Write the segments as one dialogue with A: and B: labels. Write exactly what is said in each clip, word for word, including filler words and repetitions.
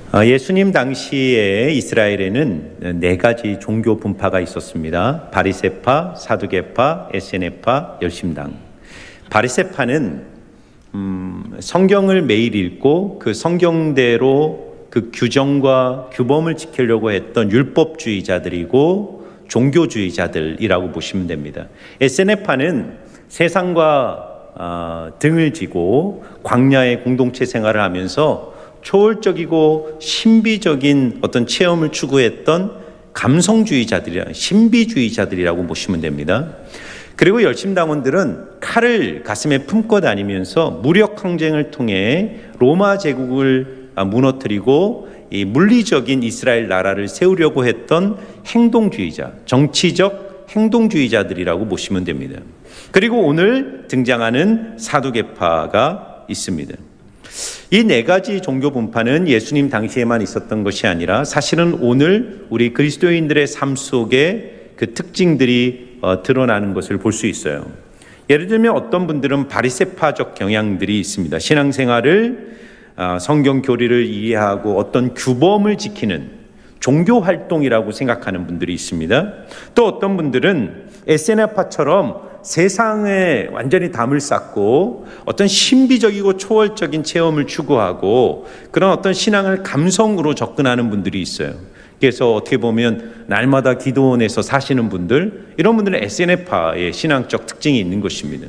A: 예수님 당시에 이스라엘에는 네 가지 종교 분파가 있었습니다. 바리새파, 사두개파, 에세네파, 열심당. 바리새파는 음, 성경을 매일 읽고 그 성경대로 그 규정과 규범을 지키려고 했던 율법주의자들이고 종교주의자들이라고 보시면 됩니다. 에세네파는 세상과 어, 등을 지고 광야의 공동체 생활을 하면서 초월적이고 신비적인 어떤 체험을 추구했던 감성주의자들이라, 신비주의자들이라고 보시면 됩니다. 그리고 열심당원들은 칼을 가슴에 품고 다니면서 무력 항쟁을 통해 로마 제국을 무너뜨리고 이 물리적인 이스라엘 나라를 세우려고 했던 행동주의자, 정치적 행동주의자들이라고 보시면 됩니다. 그리고 오늘 등장하는 사두개파가 있습니다. 이 네 가지 종교 분파는 예수님 당시에만 있었던 것이 아니라 사실은 오늘 우리 그리스도인들의 삶 속에 그 특징들이 어, 드러나는 것을 볼 수 있어요. 예를 들면 어떤 분들은 바리새파적 경향들이 있습니다. 신앙생활을 어, 성경 교리를 이해하고 어떤 규범을 지키는 종교 활동이라고 생각하는 분들이 있습니다. 또 어떤 분들은 에세네파처럼 세상에 완전히 담을 쌓고 어떤 신비적이고 초월적인 체험을 추구하고 그런 어떤 신앙을 감성으로 접근하는 분들이 있어요. 그래서 어떻게 보면 날마다 기도원에서 사시는 분들, 이런 분들은 에세네파의 신앙적 특징이 있는 것입니다.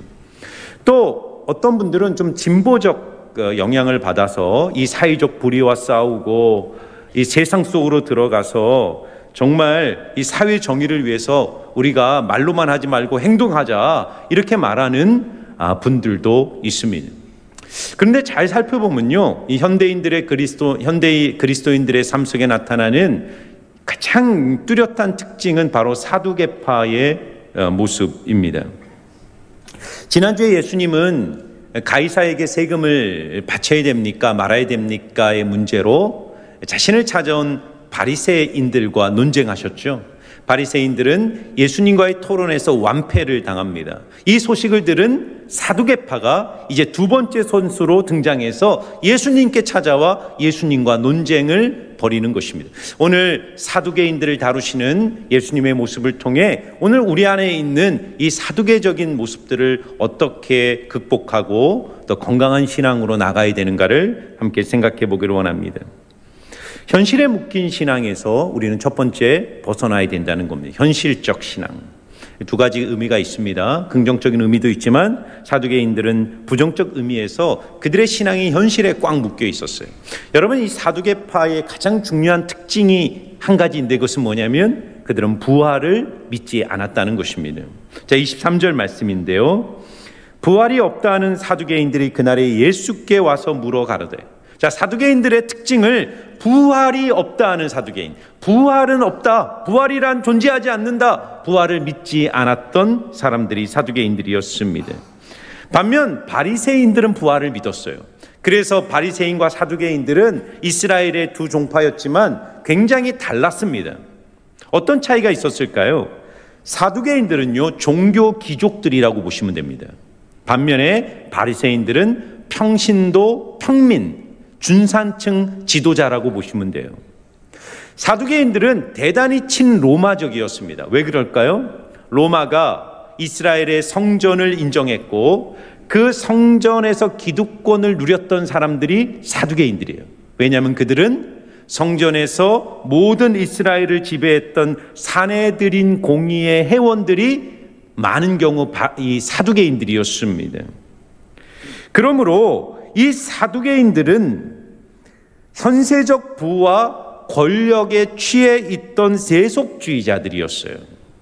A: 또 어떤 분들은 좀 진보적 영향을 받아서 이 사회적 불의와 싸우고 이 세상 속으로 들어가서 정말 이 사회 정의를 위해서 우리가 말로만 하지 말고 행동하자, 이렇게 말하는 분들도 있습니다. 그런데 잘 살펴보면요, 이 현대인들의 그리스도 현대의 그리스도인들의 삶 속에 나타나는 가장 뚜렷한 특징은 바로 사두개파의 모습입니다. 지난주에 예수님은 가이사에게 세금을 바쳐야 됩니까 말아야 됩니까의 문제로 자신을 찾아온 바리새인들과 논쟁하셨죠. 바리새인들은 예수님과의 토론에서 완패를 당합니다. 이 소식을 들은 사두개파가 이제 두 번째 선수로 등장해서 예수님께 찾아와 예수님과 논쟁을 벌이는 것입니다. 오늘 사두개인들을 다루시는 예수님의 모습을 통해 오늘 우리 안에 있는 이 사두개적인 모습들을 어떻게 극복하고 더 건강한 신앙으로 나가야 되는가를 함께 생각해 보기를 원합니다. 현실에 묶인 신앙에서 우리는 첫 번째 벗어나야 된다는 겁니다. 현실적 신앙. 두 가지 의미가 있습니다. 긍정적인 의미도 있지만 사두개인들은 부정적 의미에서 그들의 신앙이 현실에 꽉 묶여 있었어요. 여러분, 이 사두개파의 가장 중요한 특징이 한 가지인데 그것은 뭐냐면 그들은 부활을 믿지 않았다는 것입니다. 자, 이십삼 절 말씀인데요. 부활이 없다 하는 사두개인들이 그날에 예수께 와서 물어 가로되. 자, 사두개인들의 특징을 부활이 없다 하는 사두개인, 부활은 없다, 부활이란 존재하지 않는다, 부활을 믿지 않았던 사람들이 사두개인들이었습니다. 반면 바리새인들은 부활을 믿었어요. 그래서 바리새인과 사두개인들은 이스라엘의 두 종파였지만 굉장히 달랐습니다. 어떤 차이가 있었을까요? 사두개인들은요, 종교 귀족들이라고 보시면 됩니다. 반면에 바리새인들은 평신도, 평민, 준산층 지도자라고 보시면 돼요. 사두개인들은 대단히 친로마적이었습니다. 왜 그럴까요? 로마가 이스라엘의 성전을 인정했고 그 성전에서 기득권을 누렸던 사람들이 사두개인들이에요. 왜냐하면 그들은 성전에서 모든 이스라엘을 지배했던 사내들인 공의의 회원들이 많은 경우 이 사두개인들이었습니다. 그러므로 이 사두개인들은 현세적 부와 권력에 취해 있던 세속주의자들이었어요.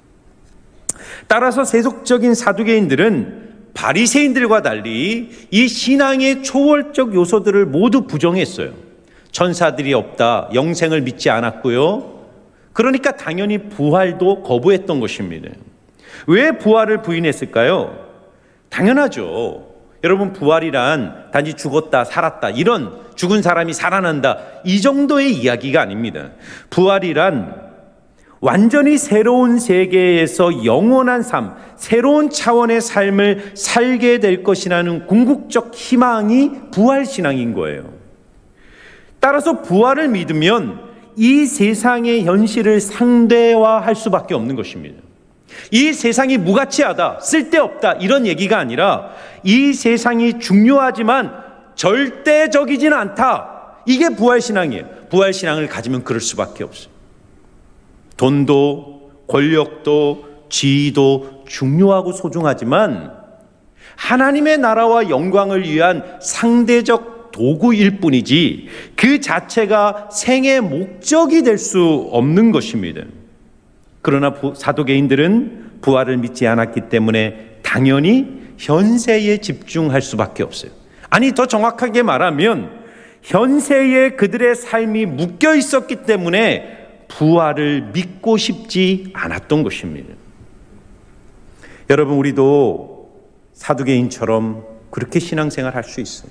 A: 따라서 세속적인 사두개인들은 바리새인들과 달리 이 신앙의 초월적 요소들을 모두 부정했어요. 천사들이 없다, 영생을 믿지 않았고요. 그러니까 당연히 부활도 거부했던 것입니다. 왜 부활을 부인했을까요? 당연하죠. 여러분, 부활이란 단지 죽었다 살았다 이런 죽은 사람이 살아난다 이 정도의 이야기가 아닙니다. 부활이란 완전히 새로운 세계에서 영원한 삶, 새로운 차원의 삶을 살게 될 것이라는 궁극적 희망이 부활신앙인 거예요. 따라서 부활을 믿으면 이 세상의 현실을 상대화할 수밖에 없는 것입니다. 이 세상이 무가치하다, 쓸데없다 이런 얘기가 아니라 이 세상이 중요하지만 절대적이지는 않다. 이게 부활신앙이에요. 부활신앙을 가지면 그럴 수밖에 없어요. 돈도 권력도 지위도 중요하고 소중하지만 하나님의 나라와 영광을 위한 상대적 도구일 뿐이지 그 자체가 생의 목적이 될 수 없는 것입니다. 그러나 사두개인들은 부활을 믿지 않았기 때문에 당연히 현세에 집중할 수밖에 없어요. 아니, 더 정확하게 말하면 현세에 그들의 삶이 묶여 있었기 때문에 부활을 믿고 싶지 않았던 것입니다. 여러분, 우리도 사두개인처럼 그렇게 신앙생활 할 수 있어요.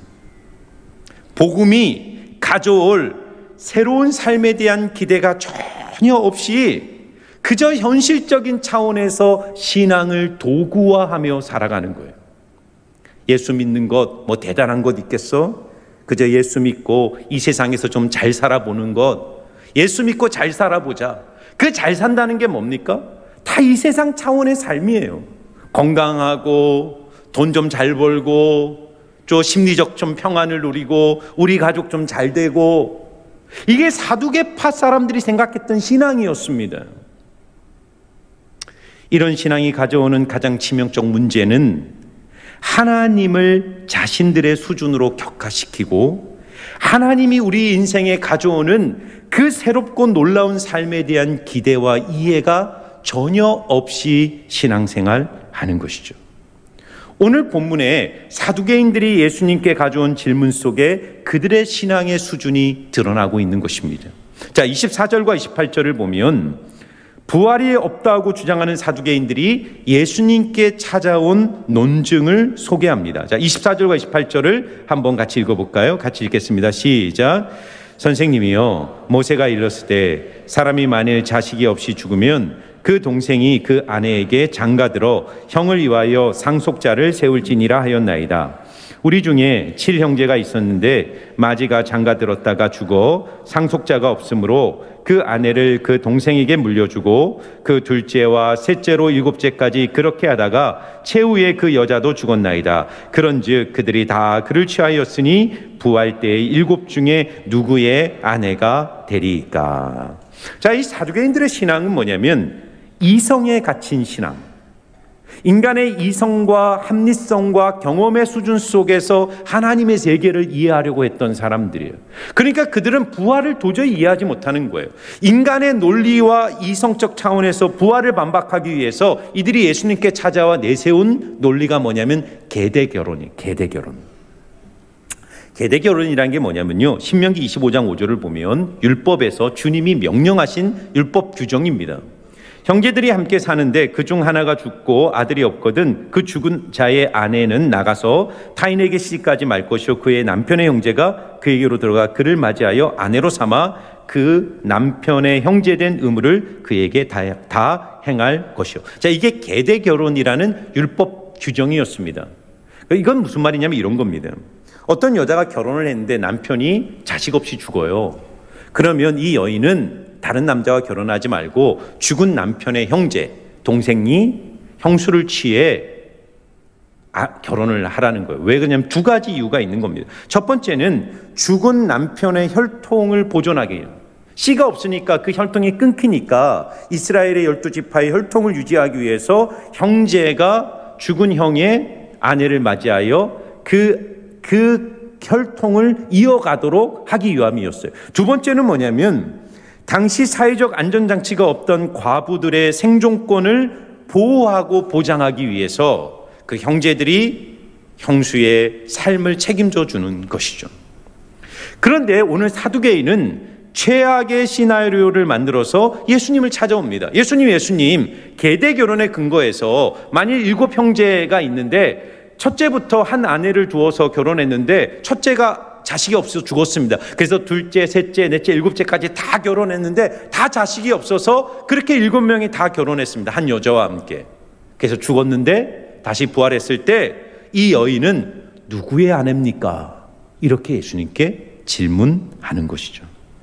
A: 복음이 가져올 새로운 삶에 대한 기대가 전혀 없이 그저 현실적인 차원에서 신앙을 도구화하며 살아가는 거예요. 예수 믿는 것 뭐 대단한 것 있겠어? 그저 예수 믿고 이 세상에서 좀 잘 살아보는 것, 예수 믿고 잘 살아보자. 그 잘 산다는 게 뭡니까? 다 이 세상 차원의 삶이에요. 건강하고 돈 좀 잘 벌고 또 심리적 좀 평안을 누리고 우리 가족 좀 잘 되고, 이게 사두개파 사람들이 생각했던 신앙이었습니다. 이런 신앙이 가져오는 가장 치명적 문제는 하나님을 자신들의 수준으로 격하시키고 하나님이 우리 인생에 가져오는 그 새롭고 놀라운 삶에 대한 기대와 이해가 전혀 없이 신앙생활하는 것이죠. 오늘 본문에 사두개인들이 예수님께 가져온 질문 속에 그들의 신앙의 수준이 드러나고 있는 것입니다. 자, 이십사 절과 이십팔 절을 보면 부활이 없다고 주장하는 사두개인들이 예수님께 찾아온 논증을 소개합니다. 자, 이십사 절과 이십팔 절을 한번 같이 읽어볼까요? 같이 읽겠습니다. 시작. 선생님이요, 모세가 일렀을 때 사람이 만일 자식이 없이 죽으면 그 동생이 그 아내에게 장가들어 형을 위하여 상속자를 세울지니라 하였나이다. 우리 중에 칠 형제가 있었는데 마지가 장가들었다가 죽어 상속자가 없으므로 그 아내를 그 동생에게 물려주고 그 둘째와 셋째로 일곱째까지 그렇게 하다가 최후에 그 여자도 죽었나이다. 그런즉 그들이 다 그를 취하였으니 부활 때의 일곱 중에 누구의 아내가 되리까? 자, 이 사두개인들의 신앙은 뭐냐면 이성에 갇힌 신앙, 인간의 이성과 합리성과 경험의 수준 속에서 하나님의 세계를 이해하려고 했던 사람들이에요. 그러니까 그들은 부활을 도저히 이해하지 못하는 거예요. 인간의 논리와 이성적 차원에서 부활을 반박하기 위해서 이들이 예수님께 찾아와 내세운 논리가 뭐냐면 계대결혼이에요. 계대결혼. 계대결혼이라는 게 뭐냐면요, 신명기 이십오 장 오 절을 보면 율법에서 주님이 명령하신 율법 규정입니다. 형제들이 함께 사는데 그중 하나가 죽고 아들이 없거든 그 죽은 자의 아내는 나가서 타인에게 시집가지 말 것이요 그의 남편의 형제가 그에게로 들어가 그를 맞이하여 아내로 삼아 그 남편의 형제된 의무를 그에게 다, 다 행할 것이요. 자, 이게 계대결혼이라는 율법 규정이었습니다. 이건 무슨 말이냐면 이런 겁니다. 어떤 여자가 결혼을 했는데 남편이 자식 없이 죽어요. 그러면 이 여인은 다른 남자와 결혼하지 말고 죽은 남편의 형제, 동생이 형수를 취해 아, 결혼을 하라는 거예요. 왜 그러냐면 두 가지 이유가 있는 겁니다. 첫 번째는 죽은 남편의 혈통을 보존하기 위해서. 씨가 없으니까 그 혈통이 끊기니까 이스라엘의 열두 지파의 혈통을 유지하기 위해서 형제가 죽은 형의 아내를 맞이하여 그, 그 혈통을 이어가도록 하기 위함이었어요. 두 번째는 뭐냐면 당시 사회적 안전장치가 없던 과부들의 생존권을 보호하고 보장하기 위해서 그 형제들이 형수의 삶을 책임져 주는 것이죠. 그런데 오늘 사두개인은 최악의 시나리오를 만들어서 예수님을 찾아옵니다. 예수님, 예수님, 계대결혼의 근거에서 만일 일곱 형제가 있는데 첫째부터 한 아내를 두어서 결혼했는데 첫째가 자식이 없어서 죽었습니다. 그래서 둘째, 셋째, 넷째, 일곱째까지 다 결혼했는데 다 자식이 없어서 그렇게 일곱 명이 다 결혼했습니다. 한 여자와 함께. 그래서 죽었는데 다시 부활했을 때 이 여인은 누구의 아내입니까? 이렇게 예수님께 질문하는 것이죠.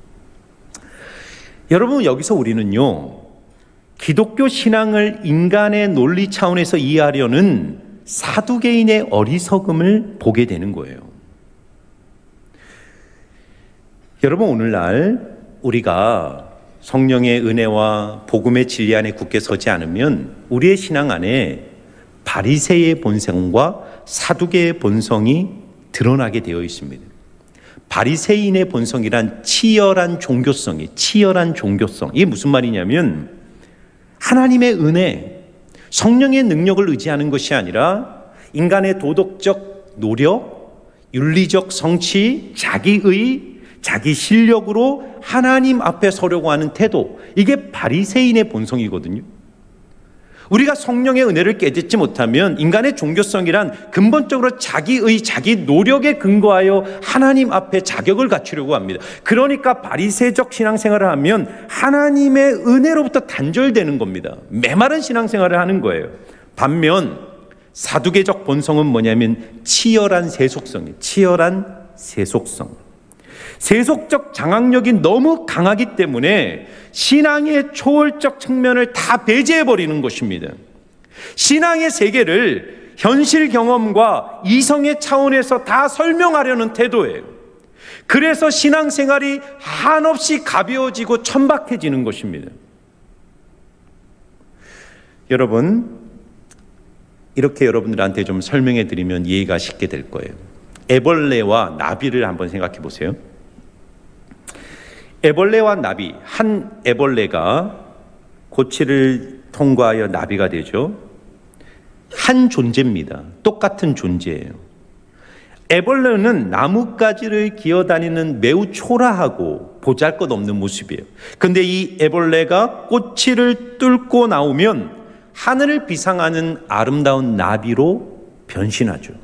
A: 여러분, 여기서 우리는요, 기독교 신앙을 인간의 논리 차원에서 이해하려는 사두개인의 어리석음을 보게 되는 거예요. 여러분, 오늘날 우리가 성령의 은혜와 복음의 진리 안에 굳게 서지 않으면 우리의 신앙 안에 바리새의 본성과 사두개의 본성이 드러나게 되어 있습니다. 바리새인의 본성이란 치열한 종교성이, 치열한 종교성. 이게 무슨 말이냐면 하나님의 은혜, 성령의 능력을 의지하는 것이 아니라 인간의 도덕적 노력, 윤리적 성취, 자기의, 자기 실력으로 하나님 앞에 서려고 하는 태도, 이게 바리새인의 본성이거든요. 우리가 성령의 은혜를 깨닫지 못하면 인간의 종교성이란 근본적으로 자기의, 자기 노력에 근거하여 하나님 앞에 자격을 갖추려고 합니다. 그러니까 바리새적 신앙생활을 하면 하나님의 은혜로부터 단절되는 겁니다. 메마른 신앙생활을 하는 거예요. 반면 사두개적 본성은 뭐냐면 치열한 세속성이에요. 치열한 세속성. 세속적 장악력이 너무 강하기 때문에 신앙의 초월적 측면을 다 배제해버리는 것입니다. 신앙의 세계를 현실 경험과 이성의 차원에서 다 설명하려는 태도예요. 그래서 신앙생활이 한없이 가벼워지고 천박해지는 것입니다. 여러분, 이렇게 여러분들한테 좀 설명해 드리면 이해가 쉽게 될 거예요. 애벌레와 나비를 한번 생각해 보세요. 애벌레와 나비, 한 애벌레가 고치를 통과하여 나비가 되죠. 한 존재입니다. 똑같은 존재예요. 애벌레는 나뭇가지를 기어다니는 매우 초라하고 보잘것없는 모습이에요. 그런데 이 애벌레가 꼬치를 뚫고 나오면 하늘을 비상하는 아름다운 나비로 변신하죠.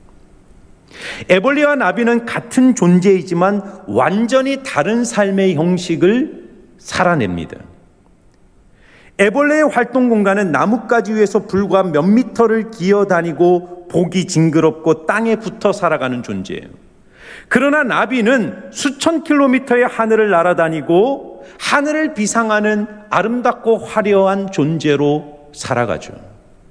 A: 애벌레와 나비는 같은 존재이지만 완전히 다른 삶의 형식을 살아냅니다. 애벌레의 활동 공간은 나뭇가지 위에서 불과 몇 미터를 기어다니고 보기 징그럽고 땅에 붙어 살아가는 존재예요. 그러나 나비는 수천 킬로미터의 하늘을 날아다니고 하늘을 비상하는 아름답고 화려한 존재로 살아가죠.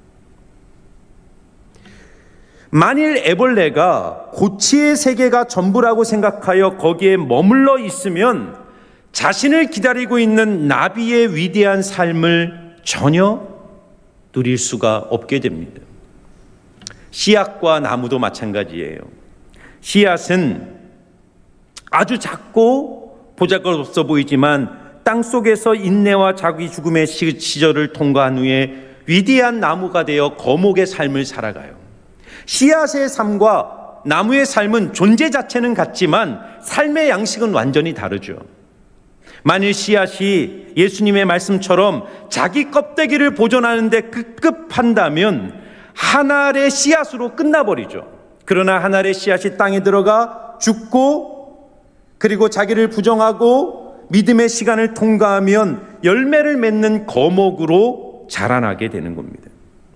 A: 만일 애벌레가 고치의 세계가 전부라고 생각하여 거기에 머물러 있으면 자신을 기다리고 있는 나비의 위대한 삶을 전혀 누릴 수가 없게 됩니다. 씨앗과 나무도 마찬가지예요. 씨앗은 아주 작고 보잘것없어 보이지만 땅속에서 인내와 자기 죽음의 시절을 통과한 후에 위대한 나무가 되어 거목의 삶을 살아가요. 씨앗의 삶과 나무의 삶은 존재 자체는 같지만 삶의 양식은 완전히 다르죠. 만일 씨앗이 예수님의 말씀처럼 자기 껍데기를 보존하는 데 급급한다면 한 알의 씨앗으로 끝나버리죠. 그러나 한 알의 씨앗이 땅에 들어가 죽고 그리고 자기를 부정하고 믿음의 시간을 통과하면 열매를 맺는 거목으로 자라나게 되는 겁니다.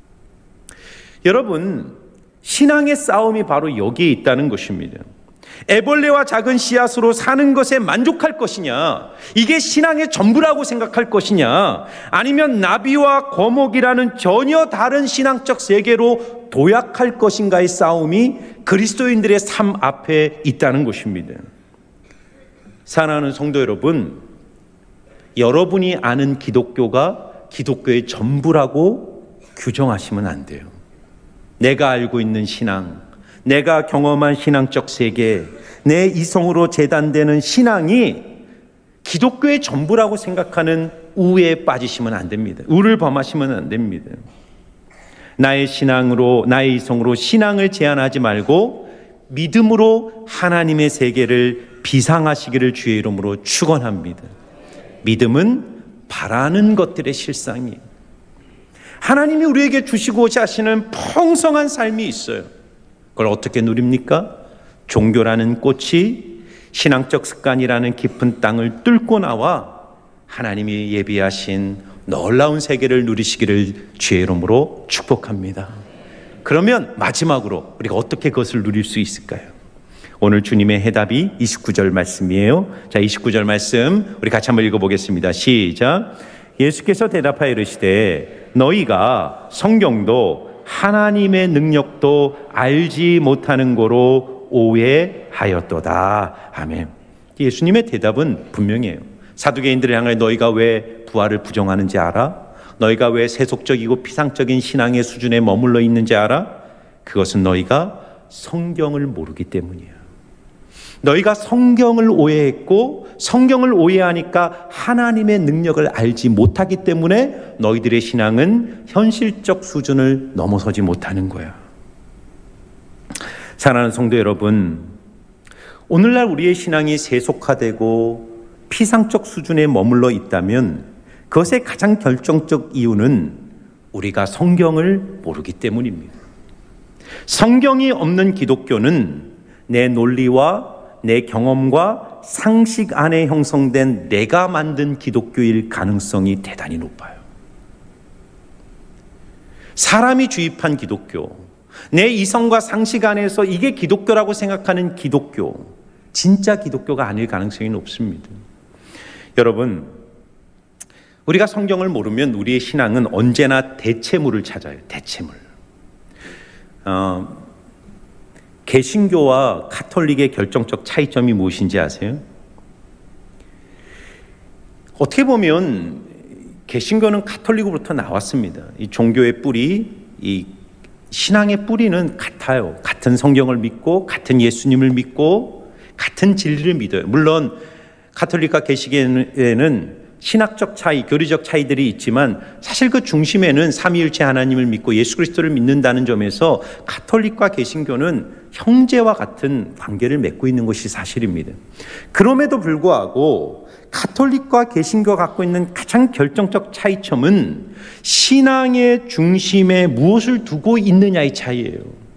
A: 여러분, 신앙의 싸움이 바로 여기에 있다는 것입니다. 애벌레와 작은 씨앗으로 사는 것에 만족할 것이냐, 이게 신앙의 전부라고 생각할 것이냐, 아니면 나비와 거목이라는 전혀 다른 신앙적 세계로 도약할 것인가의 싸움이 그리스도인들의 삶 앞에 있다는 것입니다. 사랑하는 성도 여러분, 여러분이 아는 기독교가 기독교의 전부라고 규정하시면 안 돼요. 내가 알고 있는 신앙, 내가 경험한 신앙적 세계, 내 이성으로 재단되는 신앙이 기독교의 전부라고 생각하는 우에 빠지시면 안 됩니다. 우를 범하시면 안 됩니다. 나의 신앙으로, 나의 이성으로 신앙을 제한하지 말고 믿음으로 하나님의 세계를 비상하시기를 주의 이름으로 축원합니다. 믿음은 바라는 것들의 실상이에요. 하나님이 우리에게 주시고자 하시는 풍성한 삶이 있어요. 그걸 어떻게 누립니까? 종교라는 꽃이 신앙적 습관이라는 깊은 땅을 뚫고 나와 하나님이 예비하신 놀라운 세계를 누리시기를 주의 이름으로 축복합니다. 그러면 마지막으로 우리가 어떻게 그것을 누릴 수 있을까요? 오늘 주님의 해답이 이십구 절 말씀이에요. 자, 이십구 절 말씀 우리 같이 한번 읽어보겠습니다. 시작. 예수께서 대답하여 이르시되 너희가 성경도 하나님의 능력도 알지 못하는 거로 오해하였도다. 아멘. 예수님의 대답은 분명해요. 사두개인들을 향하여 너희가 왜 부활을 부정하는지 알아? 너희가 왜 세속적이고 피상적인 신앙의 수준에 머물러 있는지 알아? 그것은 너희가 성경을 모르기 때문이야. 너희가 성경을 오해했고 성경을 오해하니까 하나님의 능력을 알지 못하기 때문에 너희들의 신앙은 현실적 수준을 넘어서지 못하는 거야. 사랑하는 성도 여러분, 오늘날 우리의 신앙이 세속화되고 피상적 수준에 머물러 있다면 그것의 가장 결정적 이유는 우리가 성경을 모르기 때문입니다. 성경이 없는 기독교는 내 논리와 내 경험과 상식 안에 형성된 내가 만든 기독교일 가능성이 대단히 높아요. 사람이 주입한 기독교, 내 이성과 상식 안에서 이게 기독교라고 생각하는 기독교, 진짜 기독교가 아닐 가능성이 높습니다. 여러분, 우리가 성경을 모르면 우리의 신앙은 언제나 대체물을 찾아요. 대체물. 어, 개신교와 카톨릭의 결정적 차이점이 무엇인지 아세요? 어떻게 보면 개신교는 카톨릭으로부터 나왔습니다. 이 종교의 뿌리, 이 신앙의 뿌리는 같아요. 같은 성경을 믿고 같은 예수님을 믿고 같은 진리를 믿어요. 물론 카톨릭과 개신교에는 신학적 차이, 교리적 차이들이 있지만 사실 그 중심에는 삼위일체 하나님을 믿고 예수 그리스도를 믿는다는 점에서 카톨릭과 개신교는 형제와 같은 관계를 맺고 있는 것이 사실입니다. 그럼에도 불구하고 카톨릭과 개신교가 갖고 있는 가장 결정적 차이점은 신앙의 중심에 무엇을 두고 있느냐의 차이예요.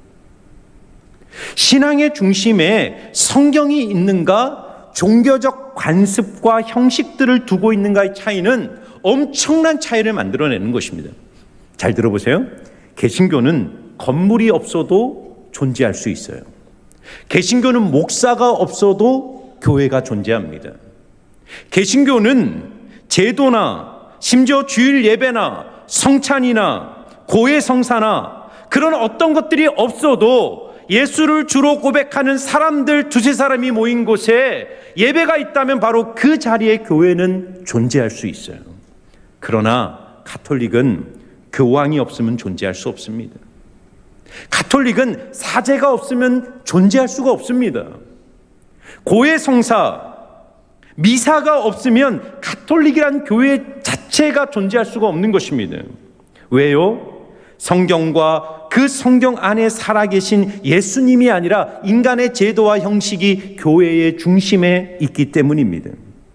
A: 신앙의 중심에 성경이 있는가, 종교적 관습과 형식들을 두고 있는가의 차이는 엄청난 차이를 만들어내는 것입니다. 잘 들어보세요. 개신교는 건물이 없어도 존재할 수 있어요. 개신교는 목사가 없어도 교회가 존재합니다. 개신교는 제도나 심지어 주일 예배나 성찬이나 고해 성사나 그런 어떤 것들이 없어도 예수를 주로 고백하는 사람들 두세 사람이 모인 곳에 예배가 있다면 바로 그 자리에 교회는 존재할 수 있어요. 그러나 카톨릭은 교황이 없으면 존재할 수 없습니다. 카톨릭은 사제가 없으면 존재할 수가 없습니다. 고해 성사, 미사가 없으면 카톨릭이란 교회 자체가 존재할 수가 없는 것입니다. 왜요? 성경과 그 성경 안에 살아계신 예수님이 아니라 인간의 제도와 형식이 교회의 중심에 있기 때문입니다.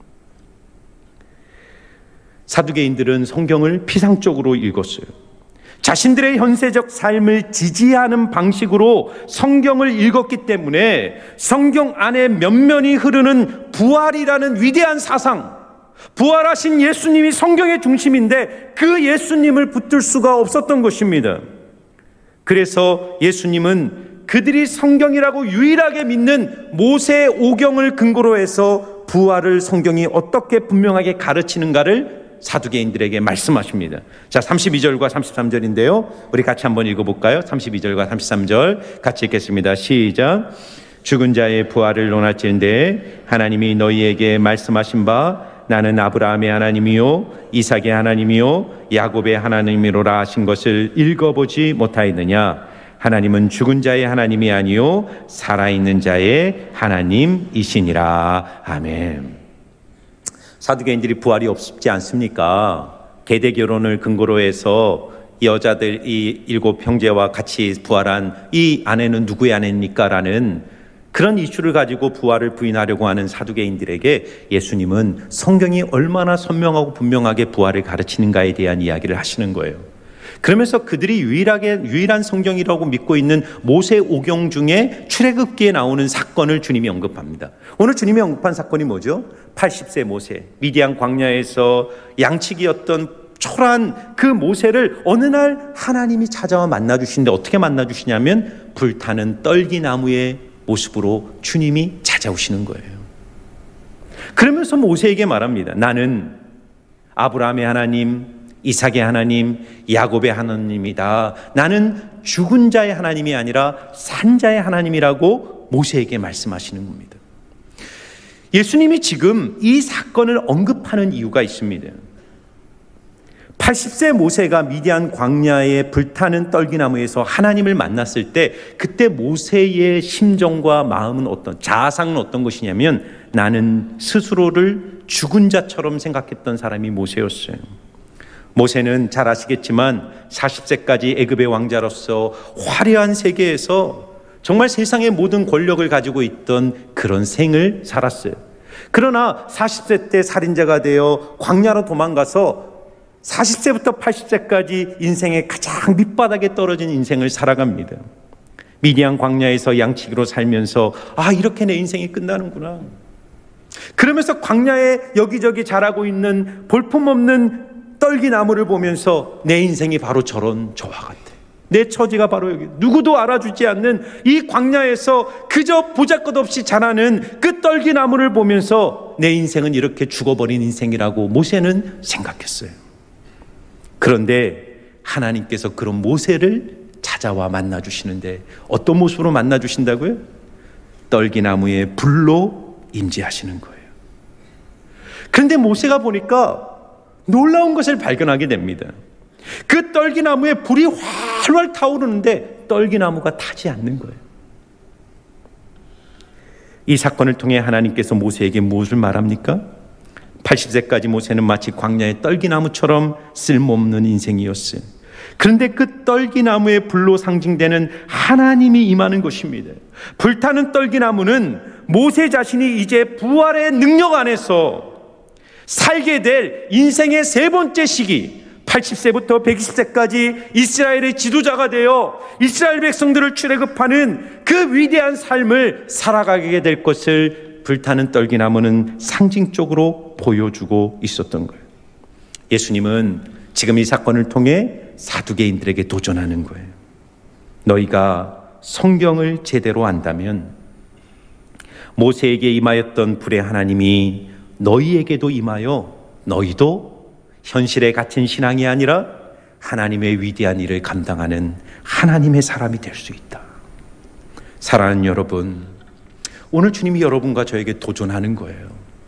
A: 사두개인들은 성경을 피상적으로 읽었어요. 자신들의 현세적 삶을 지지하는 방식으로 성경을 읽었기 때문에 성경 안에 면면이 흐르는 부활이라는 위대한 사상, 부활하신 예수님이 성경의 중심인데 그 예수님을 붙들 수가 없었던 것입니다. 그래서 예수님은 그들이 성경이라고 유일하게 믿는 모세 오경을 근거로 해서 부활을 성경이 어떻게 분명하게 가르치는가를 사두개인들에게 말씀하십니다. 자, 삼십이 절과 삼십삼 절인데요. 우리 같이 한번 읽어볼까요? 삼십이 절과 삼십삼 절 같이 읽겠습니다. 시작. 죽은 자의 부활을 논할지인데 하나님이 너희에게 말씀하신 바 나는 아브라함의 하나님이요 이삭의 하나님이요 야곱의 하나님이로라 하신 것을 읽어보지 못하였느냐? 하나님은 죽은 자의 하나님이 아니요 살아있는 자의 하나님이시니라. 아멘. 사두개인들이 부활이 없지 않습니까? 계대 결혼을 근거로 해서 여자들 이 일곱 형제와 같이 부활한 이 아내는 누구의 아내입니까? 라는 그런 이슈를 가지고 부활을 부인하려고 하는 사두개인들에게 예수님은 성경이 얼마나 선명하고 분명하게 부활을 가르치는가에 대한 이야기를 하시는 거예요. 그러면서 그들이 유일하게 유일한 성경이라고 믿고 있는 모세 오경 중에 출애굽기에 나오는 사건을 주님이 언급합니다. 오늘 주님이 언급한 사건이 뭐죠? 팔십 세 모세, 미디안 광야에서 양치기였던 초라한 그 모세를 어느 날 하나님이 찾아와 만나주시는데 어떻게 만나주시냐면 불타는 떨기나무에 모습으로 주님이 찾아오시는 거예요. 그러면서 모세에게 말합니다. 나는 아브라함의 하나님, 이삭의 하나님, 야곱의 하나님이다. 나는 죽은 자의 하나님이 아니라 산 자의 하나님이라고 모세에게 말씀하시는 겁니다. 예수님이 지금 이 사건을 언급하는 이유가 있습니다. 팔십 세 모세가 미디안 광야의 불타는 떨기나무에서 하나님을 만났을 때 그때 모세의 심정과 마음은 어떤, 자상은 어떤 것이냐면 나는 스스로를 죽은 자처럼 생각했던 사람이 모세였어요. 모세는 잘 아시겠지만 사십 세까지 애굽의 왕자로서 화려한 세계에서 정말 세상의 모든 권력을 가지고 있던 그런 생을 살았어요. 그러나 사십 세 때 살인자가 되어 광야로 도망가서 사십 세부터 팔십 세까지 인생의 가장 밑바닥에 떨어진 인생을 살아갑니다. 미디안 광야에서 양치기로 살면서 아, 이렇게 내 인생이 끝나는구나. 그러면서 광야에 여기저기 자라고 있는 볼품없는 떨기나무를 보면서 내 인생이 바로 저런 저와 같아. 내 처지가 바로 여기, 누구도 알아주지 않는 이 광야에서 그저 보잘것없이 자라는 그 떨기나무를 보면서 내 인생은 이렇게 죽어버린 인생이라고 모세는 생각했어요. 그런데 하나님께서 그런 모세를 찾아와 만나주시는데 어떤 모습으로 만나주신다고요? 떨기나무의 불로 임재하시는 거예요. 그런데 모세가 보니까 놀라운 것을 발견하게 됩니다. 그 떨기나무에 불이 활활 타오르는데 떨기나무가 타지 않는 거예요. 이 사건을 통해 하나님께서 모세에게 무엇을 말합니까? 팔십 세까지 모세는 마치 광야의 떨기나무처럼 쓸모없는 인생이었어요. 그런데 그 떨기나무의 불로 상징되는 하나님이 임하는 것입니다. 불타는 떨기나무는 모세 자신이 이제 부활의 능력 안에서 살게 될 인생의 세 번째 시기, 팔십 세부터 백이십 세까지 이스라엘의 지도자가 되어 이스라엘 백성들을 출애굽하는 그 위대한 삶을 살아가게 될 것을 불타는 떨기나무는 상징적으로 보여주고 있었던 거예요. 예수님은 지금 이 사건을 통해 사두개인들에게 도전하는 거예요. 너희가 성경을 제대로 안다면 모세에게 임하였던 불의 하나님이 너희에게도 임하여 너희도 현실에 갇힌 신앙이 아니라 하나님의 위대한 일을 감당하는 하나님의 사람이 될 수 있다. 사랑하는 여러분, 오늘 주님이 여러분과 저에게 도전하는 거예요.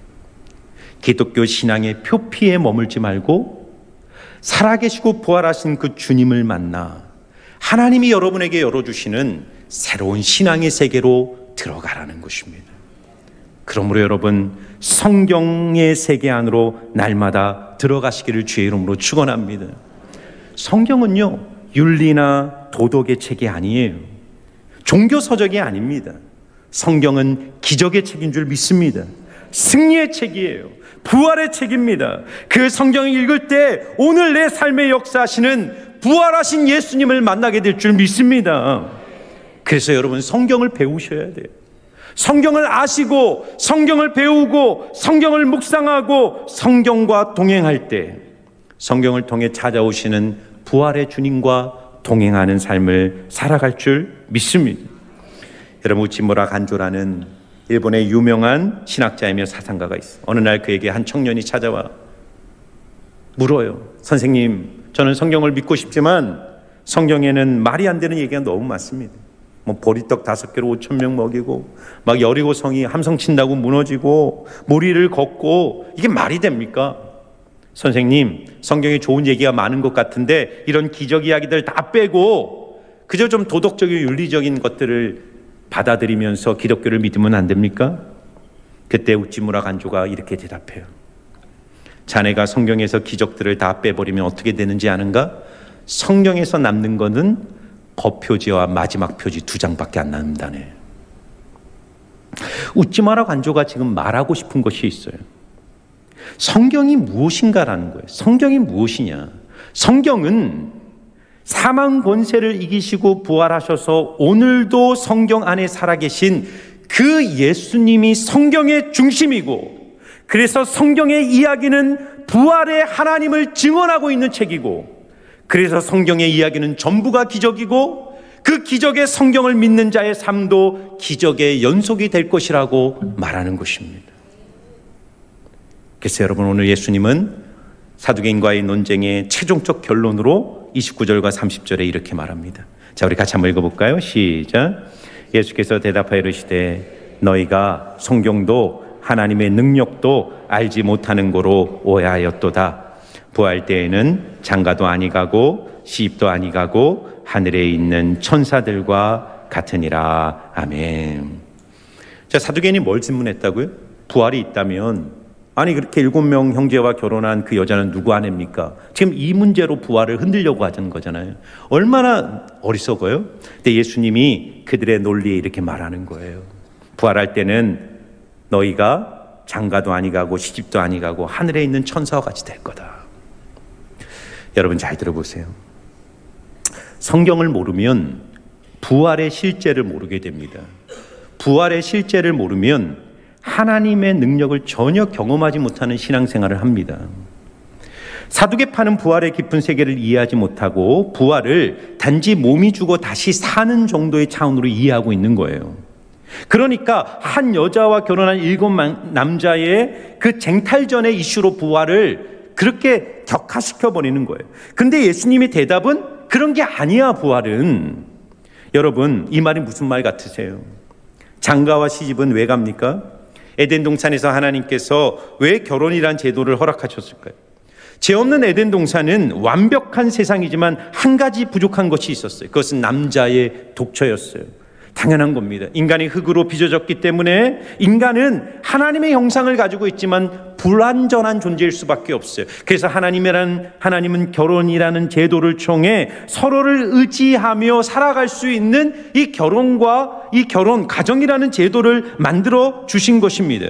A: 기독교 신앙의 표피에 머물지 말고 살아계시고 부활하신 그 주님을 만나 하나님이 여러분에게 열어주시는 새로운 신앙의 세계로 들어가라는 것입니다. 그러므로 여러분, 성경의 세계 안으로 날마다 들어가시기를 주의 이름으로 축원합니다. 성경은요, 윤리나 도덕의 책이 아니에요. 종교 서적이 아닙니다. 성경은 기적의 책인 줄 믿습니다. 승리의 책이에요. 부활의 책입니다. 그 성경을 읽을 때 오늘 내 삶의 역사하시는 부활하신 예수님을 만나게 될 줄 믿습니다. 그래서 여러분, 성경을 배우셔야 돼요. 성경을 아시고 성경을 배우고 성경을 묵상하고 성경과 동행할 때 성경을 통해 찾아오시는 부활의 주님과 동행하는 삶을 살아갈 줄 믿습니다. 여러분, 우치무라 간조라는 일본의 유명한 신학자이며 사상가가 있어요. 어느 날 그에게 한 청년이 찾아와 물어요. 선생님, 저는 성경을 믿고 싶지만 성경에는 말이 안 되는 얘기가 너무 많습니다. 뭐 보리떡 다섯 개로 오천 명 먹이고 막 여리고성이 함성 친다고 무너지고 무리를 걷고 이게 말이 됩니까? 선생님, 성경에 좋은 얘기가 많은 것 같은데 이런 기적 이야기들 다 빼고 그저 좀 도덕적이고 윤리적인 것들을 받아들이면서 기독교를 믿으면 안 됩니까? 그때 우찌무라 간조가 이렇게 대답해요. 자네가 성경에서 기적들을 다 빼버리면 어떻게 되는지 아는가? 성경에서 남는 것은 겉표지와 마지막 표지 두 장밖에 안 남는다네. 우찌무라 간조가 지금 말하고 싶은 것이 있어요. 성경이 무엇인가라는 거예요. 성경이 무엇이냐? 성경은 사망 권세를 이기시고 부활하셔서 오늘도 성경 안에 살아계신 그 예수님이 성경의 중심이고, 그래서 성경의 이야기는 부활의 하나님을 증언하고 있는 책이고, 그래서 성경의 이야기는 전부가 기적이고 그 그 기적의 성경을 믿는 자의 삶도 기적의 연속이 될 것이라고 말하는 것입니다. 그래서 여러분, 오늘 예수님은 사두개인과의 논쟁의 최종적 결론으로 이십구 절과 삼십 절에 이렇게 말합니다. 자, 우리 같이 한번 읽어볼까요? 시작. 예수께서 대답하여 이르시되 너희가 성경도 하나님의 능력도 알지 못하는 거로 오해하였도다. 부활 때에는 장가도 아니가고 시집도 아니가고 하늘에 있는 천사들과 같으니라. 아멘. 자, 사두개인이 뭘 질문했다고요? 부활이 있다면, 아니 그렇게 일곱 명 형제와 결혼한 그 여자는 누구 아내입니까? 지금 이 문제로 부활을 흔들려고 하는 거잖아요. 얼마나 어리석어요? 근데 예수님이 그들의 논리에 이렇게 말하는 거예요. 부활할 때는 너희가 장가도 아니가고 시집도 아니가고 하늘에 있는 천사와 같이 될 거다. 여러분 잘 들어보세요. 성경을 모르면 부활의 실제를 모르게 됩니다. 부활의 실제를 모르면 하나님의 능력을 전혀 경험하지 못하는 신앙생활을 합니다. 사두개파는 부활의 깊은 세계를 이해하지 못하고 부활을 단지 몸이 죽어 다시 사는 정도의 차원으로 이해하고 있는 거예요. 그러니까 한 여자와 결혼한 일곱 남자의 그 쟁탈전의 이슈로 부활을 그렇게 격화시켜 버리는 거예요. 근데 예수님의 대답은 그런 게 아니야. 부활은, 여러분 이 말이 무슨 말 같으세요? 장가와 시집은 왜 갑니까? 에덴 동산에서 하나님께서 왜 결혼이란 제도를 허락하셨을까요? 죄 없는 에덴 동산은 완벽한 세상이지만 한 가지 부족한 것이 있었어요. 그것은 남자의 독처였어요. 당연한 겁니다. 인간이 흙으로 빚어졌기 때문에 인간은 하나님의 형상을 가지고 있지만 불완전한 존재일 수밖에 없어요. 그래서 하나님이라는, 하나님은 결혼이라는 제도를 통해 서로를 의지하며 살아갈 수 있는 이 결혼과 이 결혼, 가정이라는 제도를 만들어 주신 것입니다.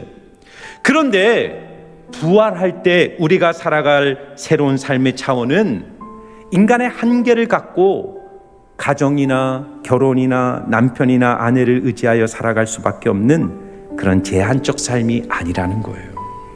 A: 그런데 부활할 때 우리가 살아갈 새로운 삶의 차원은 인간의 한계를 갖고 가정이나 결혼이나 남편이나 아내를 의지하여 살아갈 수밖에 없는 그런 제한적 삶이 아니라는 거예요.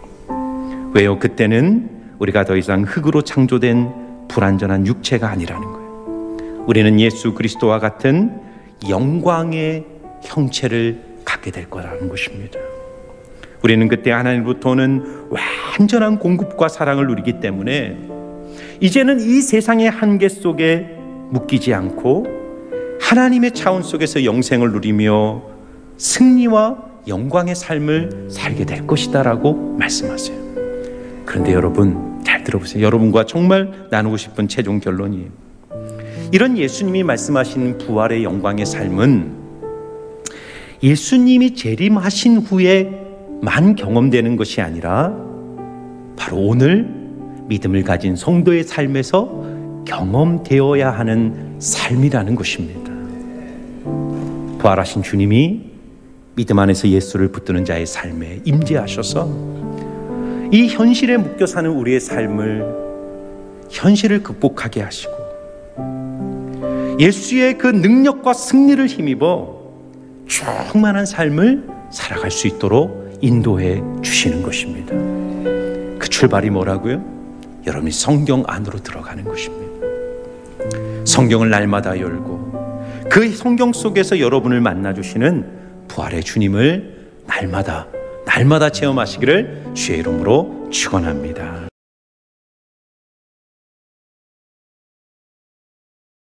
A: 왜요? 그때는 우리가 더 이상 흙으로 창조된 불완전한 육체가 아니라는 거예요. 우리는 예수 그리스도와 같은 영광의 형체를 갖게 될 거라는 것입니다. 우리는 그때 하나님으로부터 오는 완전한 공급과 사랑을 누리기 때문에 이제는 이 세상의 한계 속에 묶이지 않고 하나님의 차원 속에서 영생을 누리며 승리와 영광의 삶을 살게 될 것이다 라고 말씀하세요. 그런데 여러분 잘 들어보세요. 여러분과 정말 나누고 싶은 최종 결론이에요. 이런 예수님이 말씀하신 부활의 영광의 삶은 예수님이 재림하신 후에만 경험되는 것이 아니라 바로 오늘 믿음을 가진 성도의 삶에서 경험되어야 하는 삶이라는 것입니다. 부활하신 주님이 믿음 안에서 예수를 붙드는 자의 삶에 임재하셔서 이 현실에 묶여 사는 우리의 삶을 현실을 극복하게 하시고 예수의 그 능력과 승리를 힘입어 충만한 삶을 살아갈 수 있도록 인도해 주시는 것입니다. 그 출발이 뭐라고요? 여러분이 성경 안으로 들어가는 것입니다. 성경을 날마다 열고 그 성경 속에서 여러분을 만나주시는 부활의 주님을 날마다 날마다 체험하시기를 주의 이름으로 축원합니다.